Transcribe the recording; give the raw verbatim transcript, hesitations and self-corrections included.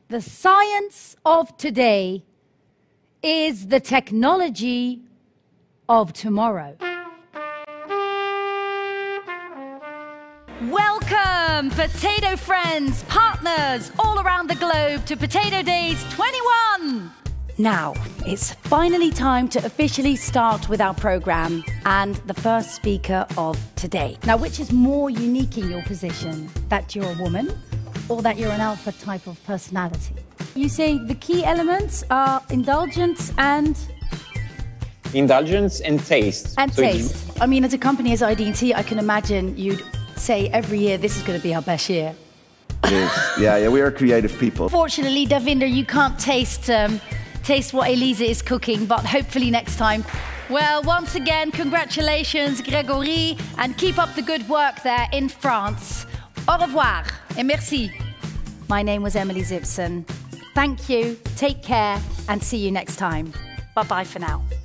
The science of today is the technology of tomorrow. Welcome, potato friends, partners all around the globe to Potato Days twenty-one. Now, it's finally time to officially start with our program and the first speaker of today. Now, which is more unique in your position? That you're a woman or that you're an alpha type of personality? You say the key elements are indulgence and... Indulgence and taste. And so taste. I mean, as a company as I D T, I can imagine you'd say every year, this is going to be our best year. It is. Yeah, yeah, we are creative people. Fortunately, Davinder, you can't taste, um, taste what Elise is cooking, but hopefully next time. Well, once again, congratulations, Grégory, and keep up the good work there in France. Au revoir et merci. My name was Emily Zipson. Thank you, take care, and see you next time. Bye-bye for now.